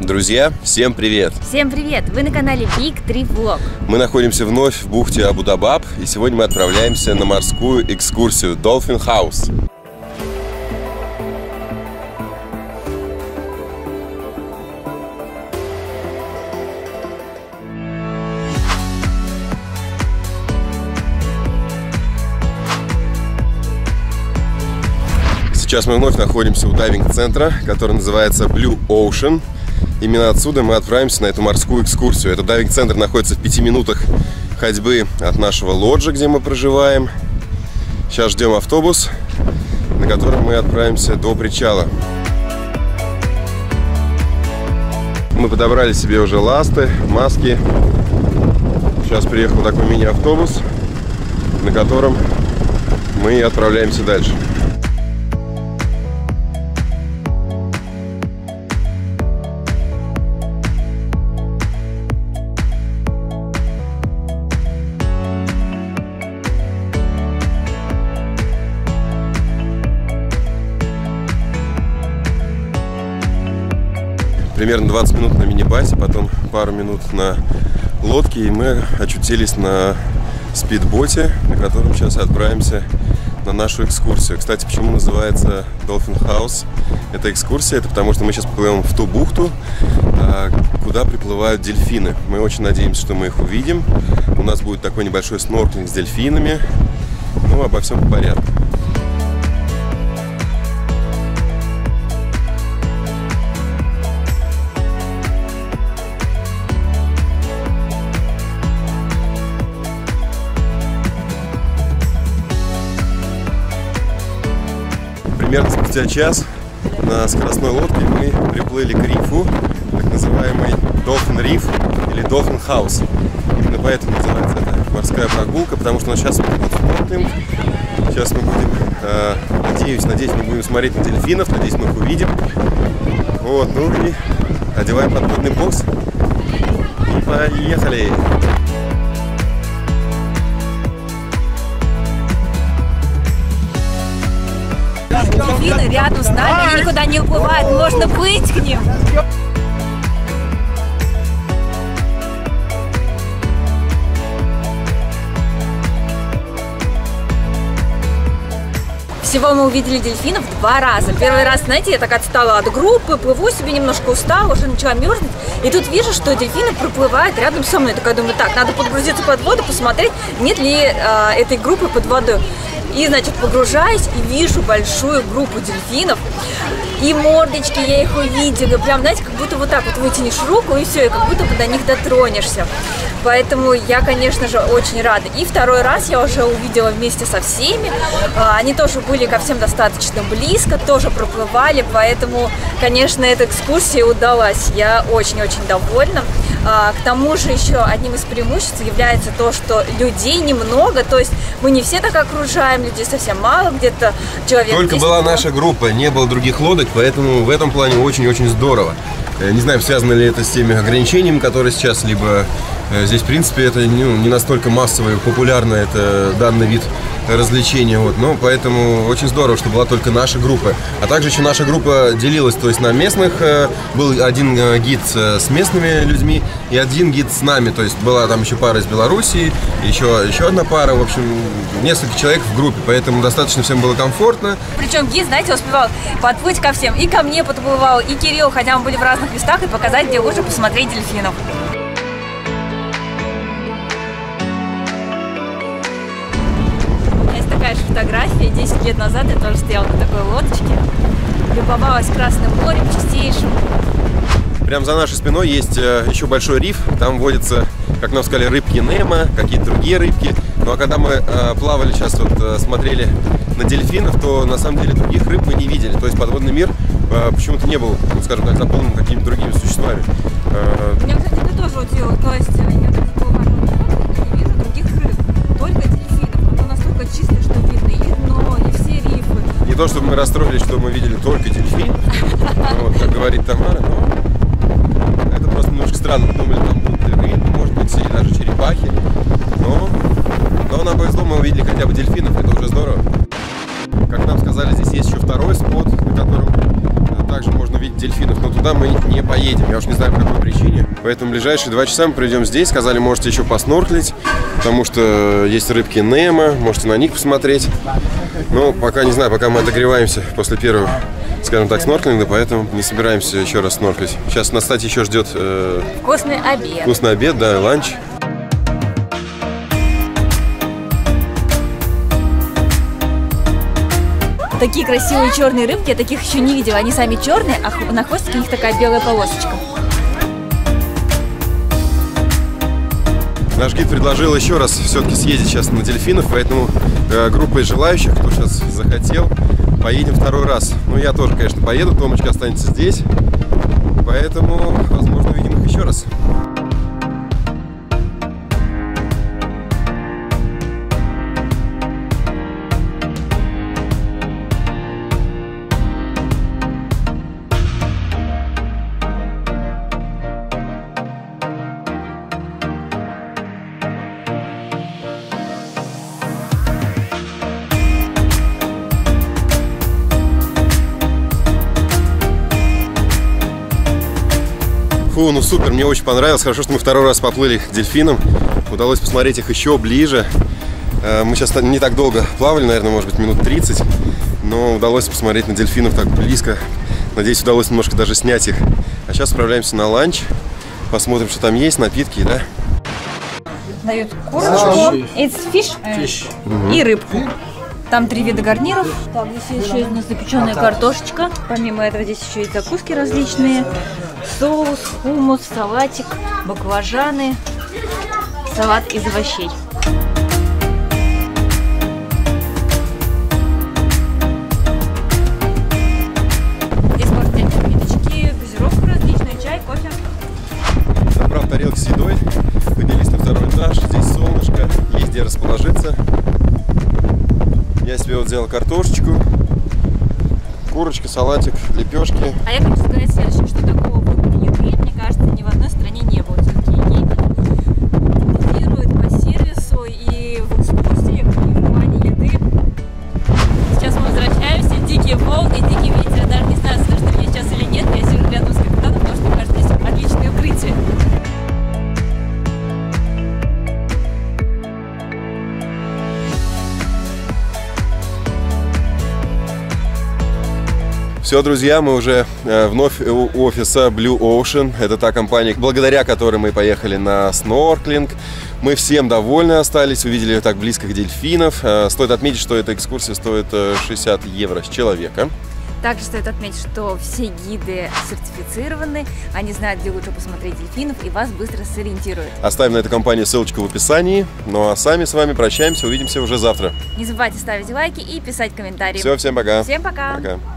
Друзья, всем привет! Всем привет! Вы на канале Big Trip Vlog. Мы находимся вновь в бухте Абу-Дабаб, и сегодня мы отправляемся на морскую экскурсию Dolphin House. Сейчас мы вновь находимся у дайвинг-центра, который называется Blue Ocean. Именно отсюда мы отправимся на эту морскую экскурсию. Этот дайвинг-центр находится в 5 минутах ходьбы от нашего лоджа, где мы проживаем. Сейчас ждем автобус, на котором мы отправимся до причала. Мы подобрали себе уже ласты, маски. Сейчас приехал такой мини-автобус, на котором мы отправляемся дальше. Примерно 20 минут на мини-басе, потом пару минут на лодке, и мы очутились на спидботе, на котором сейчас отправимся на нашу экскурсию. Кстати, почему называется Dolphin House эта экскурсия? Это потому что мы сейчас поплывем в ту бухту, куда приплывают дельфины. Мы очень надеемся, что мы их увидим. У нас будет такой небольшой снорклинг с дельфинами. Ну, обо всем по порядку. Примерно спустя час на скоростной лодке мы приплыли к рифу, так называемый Dolphin Reef или Dolphin House. Именно поэтому называется это морская прогулка, потому что сейчас мы будем смотрим. Сейчас мы будем, надеюсь, мы будем смотреть на дельфинов, надеюсь, мы их увидим. Вот, ну и одеваем подводный бокс и поехали! Дельфины рядом с нами, они никуда не уплывают, можно плыть к ним. Всего мы увидели дельфинов 2 раза. Первый раз, знаете, я так отстала от группы, плыву себе, немножко устала, уже начала мерзнуть. И тут вижу, что дельфины проплывают рядом со мной. Такая думаю, так, надо подгрузиться под воду, посмотреть, нет ли этой группы под водой. И, значит, погружаюсь и вижу большую группу дельфинов. И мордочки я их увидела. Прям, знаете, как будто вот так вот вытянешь руку и все, и как будто бы до них дотронешься. Поэтому я, конечно же, очень рада. И второй раз я уже увидела вместе со всеми. Они тоже были ко всем достаточно близко, тоже проплывали. Поэтому, конечно, эта экскурсия удалась. Я очень-очень довольна. К тому же еще одним из преимуществ является то, что людей немного. То есть мы не все так окружаем, людей совсем мало, где-то человек. Только была наша группа, не было других лодок, поэтому в этом плане очень-очень здорово. Не знаю, связано ли это с теми ограничениями, которые сейчас, либо здесь, в принципе, это не настолько массово и популярно, это данный вид развлечения. Вот. Но поэтому очень здорово, что была только наша группа. А также еще наша группа делилась, то есть на местных был один гид с местными людьми и один гид с нами. То есть была там еще пара из Белоруссии, еще одна пара, в общем, несколько человек в группе, поэтому достаточно всем было комфортно. Причем гид, знаете, успевал подплыть ко всем, и ко мне подплывал, и Кирилл, хотя мы были в разных местах, и показать, где лучше посмотреть дельфинов. Такая же фотография. 10 лет назад я тоже стояла на такой лодочке, любовалась Красным морем чистейшим. Прямо за нашей спиной есть еще большой риф, там водятся, как нам сказали, рыбки Немо, какие-то другие рыбки. Ну а когда мы плавали, сейчас вот смотрели на дельфинов, то на самом деле других рыб мы не видели. То есть подводный мир почему-то не был, ну, скажем так, заполнен какими-то другими существами. Меня, кстати, это тоже удивило. То есть я не вижу других рыб, только дельфинов. Это настолько чисто, что видно и дно, и все рифы. Не то, чтобы мы расстроились, что мы видели только дельфин, вот, как говорит Тамара, но это просто немножко странно. Мы думали, там будут рыбы, может быть, и даже черепахи. Но нам повезло, мы увидели хотя бы дельфинов, это уже здорово. Как нам сказали, здесь есть еще второй спот, на котором также можно видеть дельфинов, но туда мы не поедем. поедем. Я уж не знаю, по какой причине. Поэтому ближайшие 2 часа мы проведем здесь. Сказали, можете еще поснорклить, потому что есть рыбки Немо, можете на них посмотреть. Но пока не знаю, пока мы отогреваемся после первого, скажем так, снорклинга, поэтому не собираемся еще раз снорклить. Сейчас нас, кстати, еще ждет Вкусный обед. Вкусный обед, да, ланч. Такие красивые черные рыбки, я таких еще не видела. Они сами черные, а на хвостике у них такая белая полосочка. Наш гид предложил еще раз все-таки съездить сейчас на дельфинов, поэтому группа из желающих, кто сейчас захотел, поедем второй раз. Ну, я тоже, конечно, поеду, Томочка останется здесь, поэтому, возможно, увидим их еще раз. Фу, ну супер, мне очень понравилось. Хорошо, что мы второй раз поплыли к дельфинам. Удалось посмотреть их еще ближе. Мы сейчас не так долго плавали, наверное, может быть, минут 30. Но удалось посмотреть на дельфинов так близко. Надеюсь, удалось немножко даже снять их. А сейчас отправляемся на ланч. Посмотрим, что там есть, напитки, да? Дают курочку, fish и рыбку. Там 3 вида гарниров. Так, здесь еще есть у нас запеченная картошечка. Помимо этого здесь еще есть закуски различные. Соус, хумус, салатик, баклажаны, салат из овощей. Здесь можно взять напиточки, газировку различную, чай, кофе. Забрав тарелки с едой, поднялись на второй этаж. Здесь солнышко, есть где расположиться. Я себе вот взял картошечку, курочка, салатик, лепешки. А я хочу сказать следующее, что такого выбора еды, мне кажется, ни в одной стране не было. Все-таки имитируют по сервису и в экскурсиях, и в плане еды. Сейчас мы возвращаемся, дикие волны, дикий ветер. Я даже не знаю, слышно меня сейчас или нет, я сижу рядом с капитаном, потому что, мне кажется, здесь отличное укрытие. Все, друзья, мы уже вновь у офиса Blue Ocean. Это та компания, благодаря которой мы поехали на снорклинг. Мы всем довольны остались, увидели так близких дельфинов. Стоит отметить, что эта экскурсия стоит 60 евро с человека. Также стоит отметить, что все гиды сертифицированы, они знают, где лучше посмотреть дельфинов и вас быстро сориентируют. Оставим на эту компанию ссылочку в описании. Ну а сами с вами прощаемся, увидимся уже завтра. Не забывайте ставить лайки и писать комментарии. Все, всем пока. Всем пока. Пока.